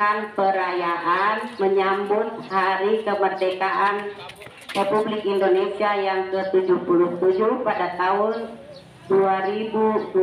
melaksanakan perayaan menyambut Hari Kemerdekaan Republik Indonesia yang ke-77 pada tahun 2022.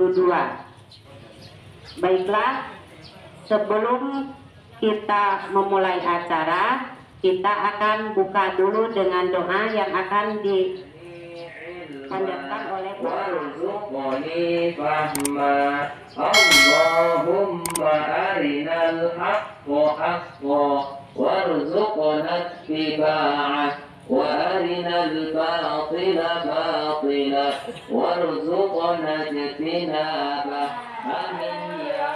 Baiklah, sebelum kita memulai acara, kita akan buka dulu dengan doa yang akan dipanjatkan oleh warzuqni fahma Allahumma arinal haqqa haqqa warzuqna ittiba'ah wa arinal batila batila warzuqna ijtinabah. Amin ya.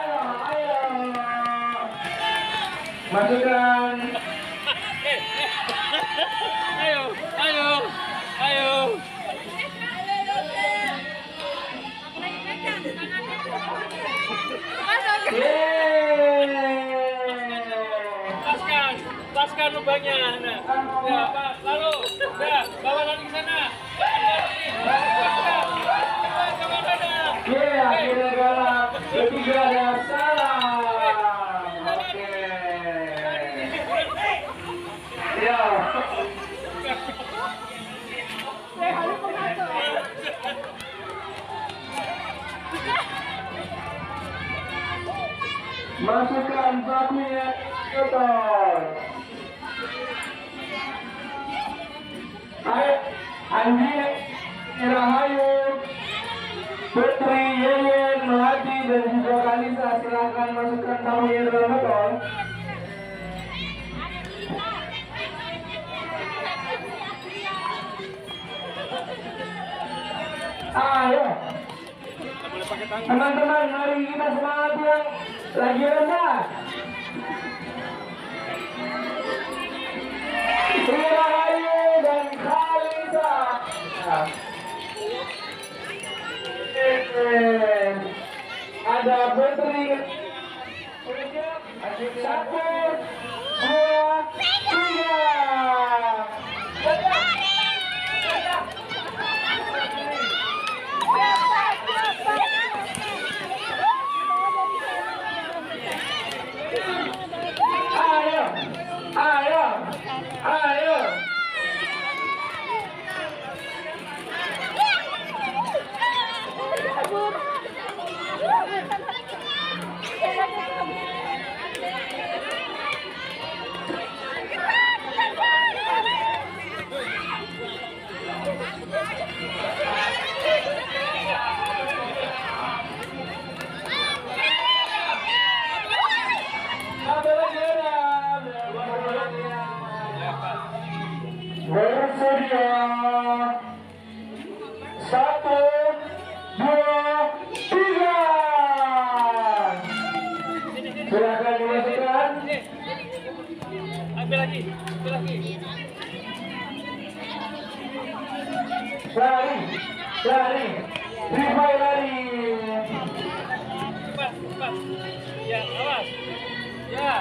Masukkan. Ayo. Lepaskan lubangnya. Nah, ya, Pak. Lalu, ya, bawa lagi ke sana. Iya, kira-kira ketiga dan salam. Oke. Ya. Masukkan sapinya kotor. Ayo, Andi, Rahayu, Putri, Yeyen, Melati, dan juga Kalisa, silakan masukkan tamunya dalam motor. Ayo, teman-teman, mari kita semangat yang lagi rendah. Rahayu dan Kalisa. Ada Putri. Satu, dua, tiga. Ayo. Bersedia. 1, 2, 3. Silakan dimasukkan. Ambil lagi. Lari. Rifai lari. Cepat. Ya, awas. Ya.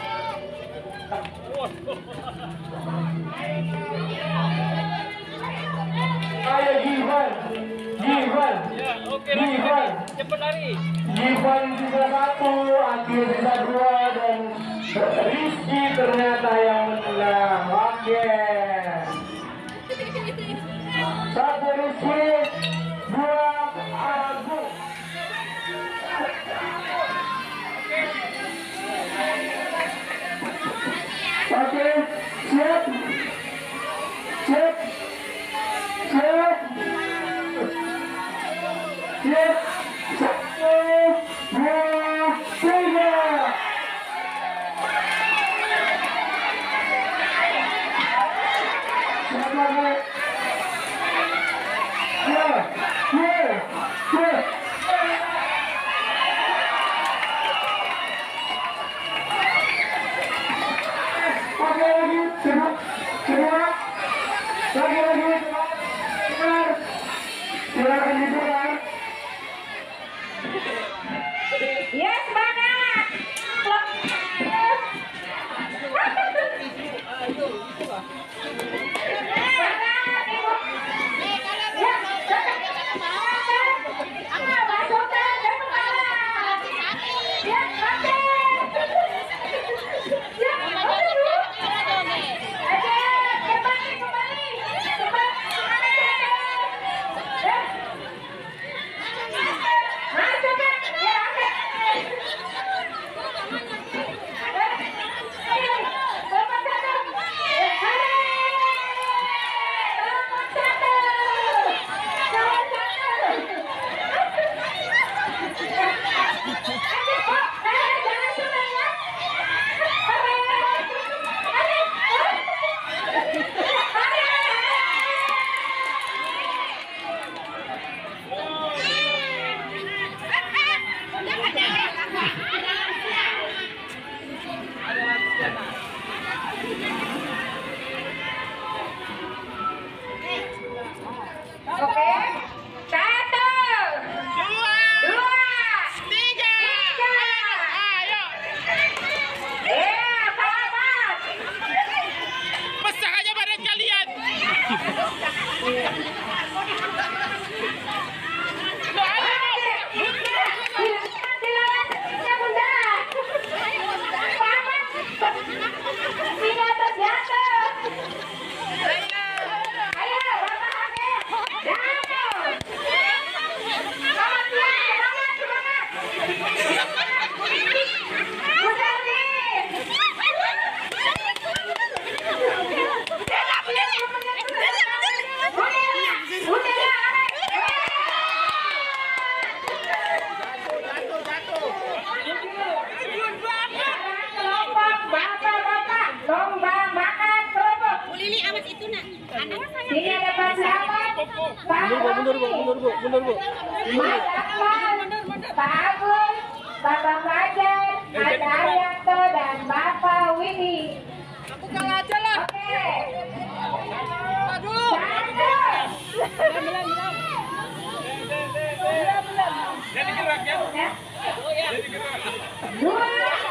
Ayo Givan. Ya, oke. Cepat lari. Givan sisa 1, Akil sisa 2, dan Rizky ternyata yang menang. Oke. 1 Rizky, 2 Agung. Oke, siap. 1, 2, 3. Yes, semangat. Ini ada Pak Selamat, Pak Mundur, Bu. Mas Akmal, Pak Agus, Bapak Fajar, ada Arianto dan Bapak Widi. Buka aja lah. Oke. Dulu. Jadi gerak ya. Dua.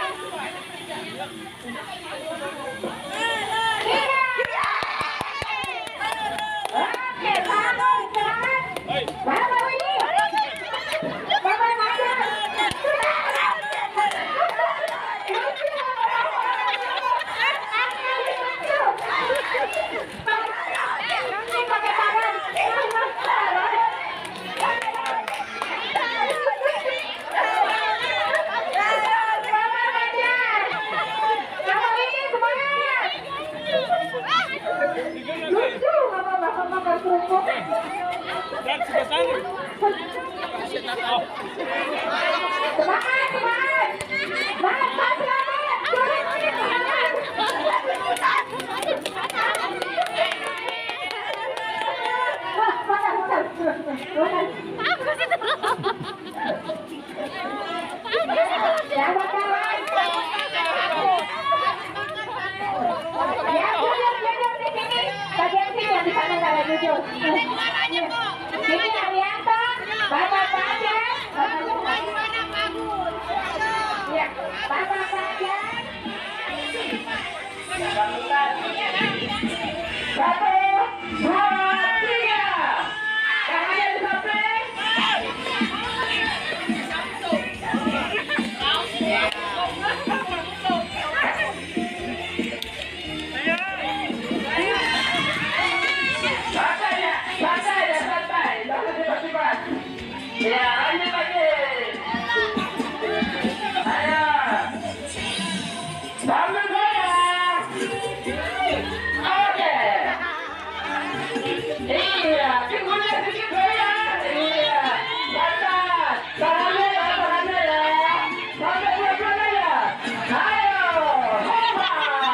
Oke, Bapak Selamat, Bapak Widi, Bapak Fajar. Dan sudah sana. Ini Arianto, Bapak Fajar, ya, Bapak Fajar, Satu, dua, tiga. Tangannya disamping. Santai. Jangan cepat-cepat. Ya, lanjut lagi. Ayo. Sambil goyang. Oke. Iya, sedikit goyang. Iya. Santai. Tangannya ya. Sampai dua-duanya ya. Ayo. Hoba.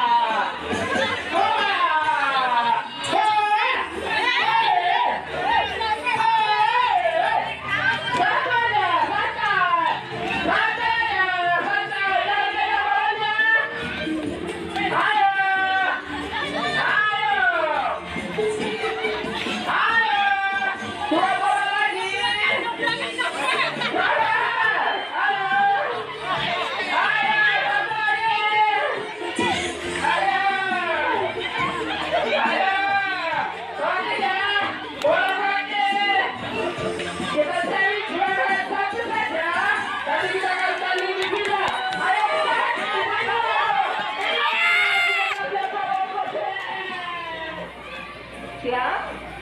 Siap?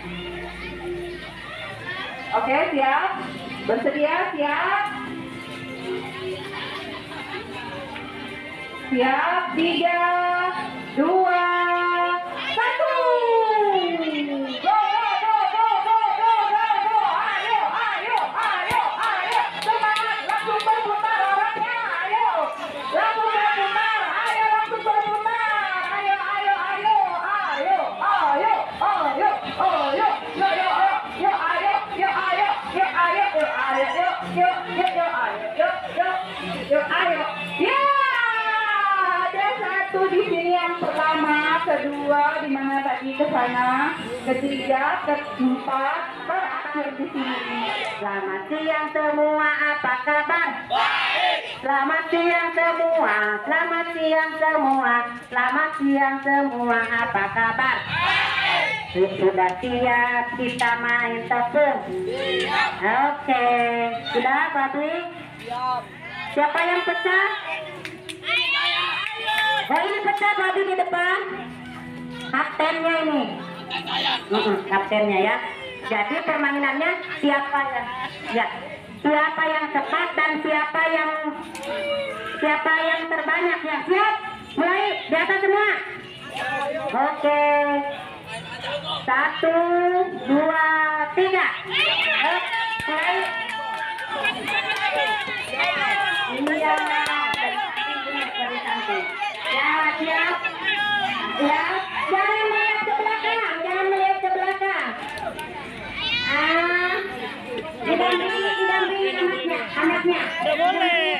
Oke, siap? Bersedia? Siap? Siap? 3, 2, 1. Go! Ayo! Semangat! Langsung berputar orangnya! Ayo! Langsung berputar! Ayo! Langsung berputar! Ayo! Ayo! Ya! Ada satu di sini yang pertama, kedua di mana tadi ke sana, ketiga, keempat, terakhir di sini. Selamat siang semua, apa kabar? Baik. Selamat siang semua, selamat siang semua, selamat siang semua, apa kabar? Baik. Sudah siap kita main tepung. Oke, sudah Babi. Siapa yang pecah? Oh ini pecah Babi di depan. Kaptennya ini. Kaptennya ya. Jadi permainannya siapa siapa yang cepat dan siapa yang terbanyak ya. Siap? Mulai di atas semua. Oke. 1, 2, 3. Mulai. Iya. Ya, siap. Ya, jangan melihat ke belakang, didampingi anaknya. Tidak boleh.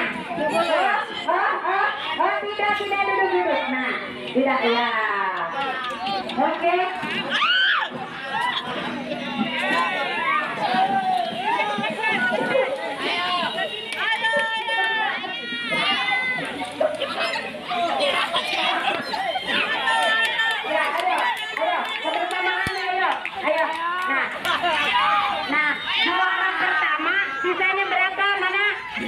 Oh, tidak duduk. Nah, tidak ya. Oke. Ayo. Nah, 2 orang pertama, sisanya berapa? Mana?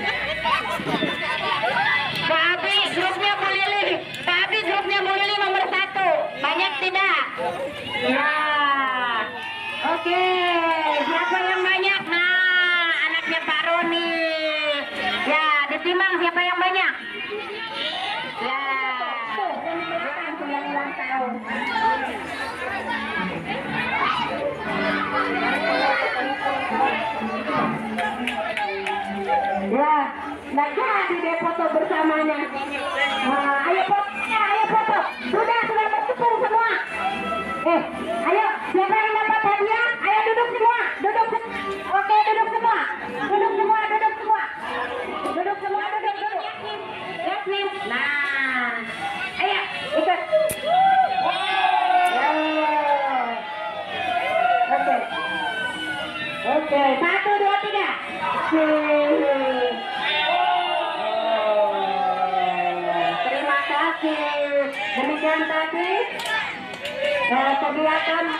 Tapi grupnya Bu Lili nomor 1. Banyak tidak? Ya. Oke, siapa yang banyak? Nah, anaknya Pak Roni. Ya, ditimbang siapa yang banyak? Ya. Yang ulang tahun. Ya, nggak jadi deh foto bersamanya. Nah, ayo foto. Sudah bertepung semua. Ayo, siapa yang dapat hadiah? Ayo duduk semua. Oke, duduk semua. Yasmin. Nah, ayo ikut. Oke, 1, 2, 3. Terima kasih. Demikian tadi kegiatan